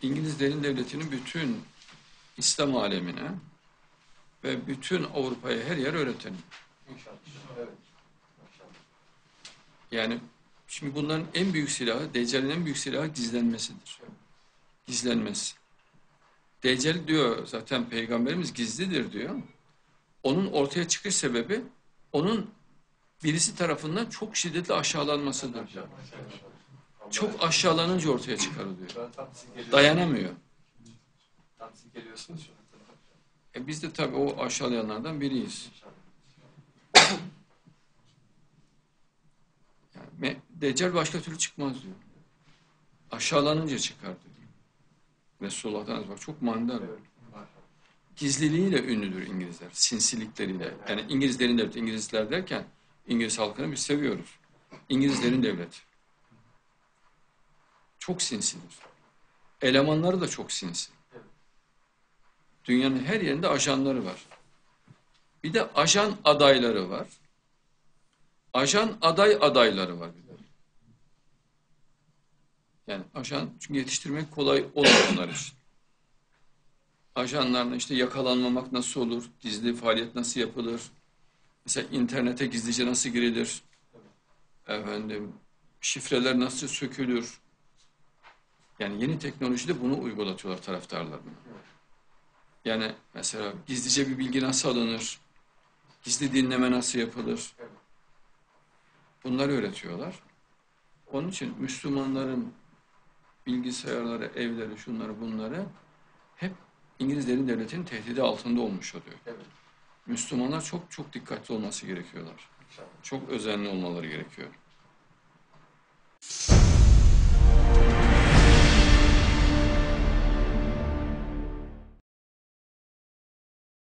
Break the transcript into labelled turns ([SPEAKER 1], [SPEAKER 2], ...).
[SPEAKER 1] İngiliz derin devletinin bütün İslam alemine ve bütün Avrupa'ya her yer öğretelim.
[SPEAKER 2] İnşallah. Evet.
[SPEAKER 1] Yani şimdi bunların en büyük silahı, Deccal'in en büyük silahı gizlenmesidir. Gizlenmesi. Deccal diyor zaten Peygamberimiz gizlidir diyor. Onun ortaya çıkış sebebi onun birisi tarafından çok şiddetli aşağılanmasıdır diyor. Çok aşağılanınca ortaya çıkarılıyor. Dayanamıyor.
[SPEAKER 2] Tam siz geliyorsunuz şu an.
[SPEAKER 1] Biz de tabii o aşağılayanlardan biriyiz. Yani, Deccal başka türlü çıkmaz diyor. Aşağılanınca çıkar diyor. Resulullah'tan bak çok manidar. Gizliliğiyle ünlüdür İngilizler. Sinsilikleriyle. Yani İngilizlerin devleti. İngilizler derken İngiliz halkını biz seviyoruz. İngilizlerin devleti. Çok sinsidir. Elemanları da çok sinsi. Dünyanın her yerinde ajanları var. Bir de ajan adayları var. Ajan aday adayları var bir de. Yani ajan çünkü yetiştirmek kolay olmuyor onlar için. Ajanlarla işte yakalanmamak nasıl olur? Gizli faaliyet nasıl yapılır? Mesela internete gizlice nasıl girilir? Efendim, şifreler nasıl sökülür? Yani yeni teknolojide bunu uygulatıyorlar taraftarlarına. Yani mesela gizlice bir bilgi nasıl alınır? Gizli dinleme nasıl yapılır? Bunları öğretiyorlar. Onun için Müslümanların bilgisayarları, evleri, şunları bunları hep İngilizlerin devletinin tehdidi altında olmuş oluyor. Müslümanlar çok çok dikkatli olması gerekiyorlar. Çok özenli olmaları gerekiyor.